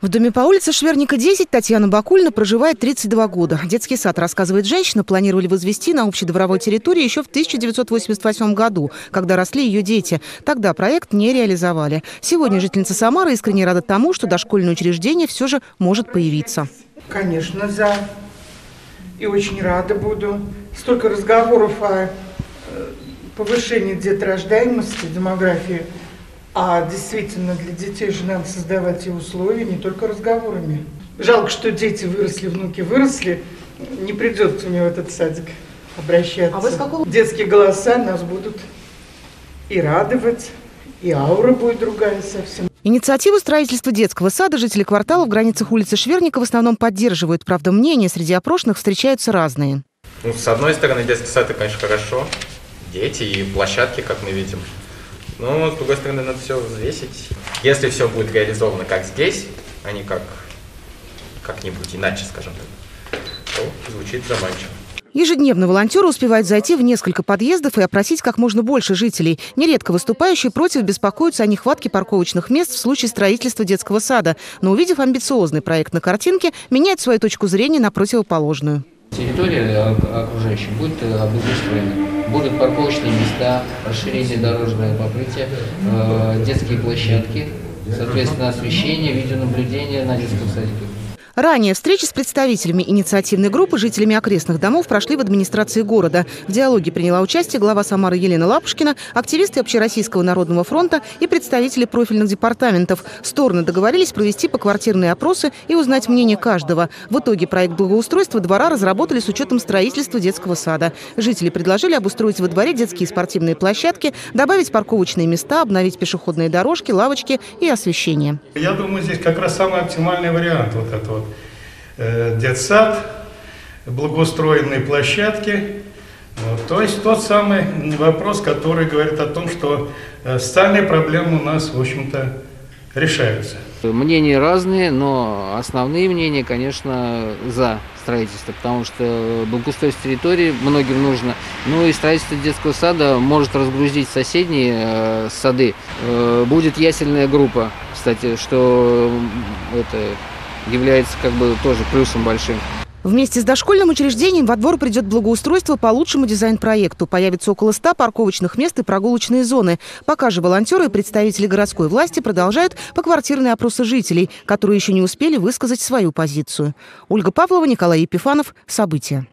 В доме по улице Шверника, 10 Татьяна Бакульна проживает 32 года. Детский сад, рассказывает женщина, планировали возвести на общедворовой территории еще в 1988 году, когда росли ее дети. Тогда проект не реализовали. Сегодня жительница Самары искренне рада тому, что дошкольное учреждение все же может появиться. Конечно, за. И очень рада буду. Столько разговоров о повышении деторождаемости, демографии. А действительно, для детей же надо создавать и условия, не только разговорами. Жалко, что дети выросли, внуки выросли. Не придется мне в этот садик обращаться. А вы с какого? Детские голоса нас будут и радовать, и аура будет другая совсем. Инициативу строительства детского сада жители квартала в границах улицы Шверника в основном поддерживают. Правда, мнения среди опрошенных встречаются разные. Ну, с одной стороны, детский сад – это, конечно, хорошо. Дети и площадки, как мы видим. Но, с другой стороны, надо все взвесить. Если все будет реализовано как здесь, а не как-нибудь иначе, скажем так, то звучит заманчиво. Ежедневно волонтеры успевают зайти в несколько подъездов и опросить как можно больше жителей. Нередко выступающие против беспокоятся о нехватке парковочных мест в случае строительства детского сада. Но, увидев амбициозный проект на картинке, меняют свою точку зрения на противоположную. Территория окружающая будет обустроена. Будут парковочные места, расширение дорожного покрытия, детские площадки, соответственно, освещение, видеонаблюдение на детском садике. Ранее встречи с представителями инициативной группы, жителями окрестных домов прошли в администрации города. В диалоге приняла участие глава Самары Елена Лапушкина, активисты Общероссийского народного фронта и представители профильных департаментов. Стороны договорились провести поквартирные опросы и узнать мнение каждого. В итоге проект благоустройства двора разработали с учетом строительства детского сада. Жители предложили обустроить во дворе детские спортивные площадки, добавить парковочные места, обновить пешеходные дорожки, лавочки и освещение. Я думаю, здесь как раз самый оптимальный вариант вот этого. Детсад, благоустроенные площадки. То есть тот самый вопрос, который говорит о том, что социальные проблемы у нас, в общем-то, решаются. Мнения разные, но основные мнения, конечно, за строительство, потому что благоустройство территории многим нужно. Ну и строительство детского сада может разгрузить соседние сады. Будет ясельная группа, кстати, что это является как бы тоже плюсом большим. Вместе с дошкольным учреждением во двор придет благоустройство по лучшему дизайн-проекту. Появится около 100 парковочных мест и прогулочные зоны. Пока же волонтеры и представители городской власти продолжают поквартирные опросы жителей, которые еще не успели высказать свою позицию. Ольга Павлова, Николай Епифанов. События.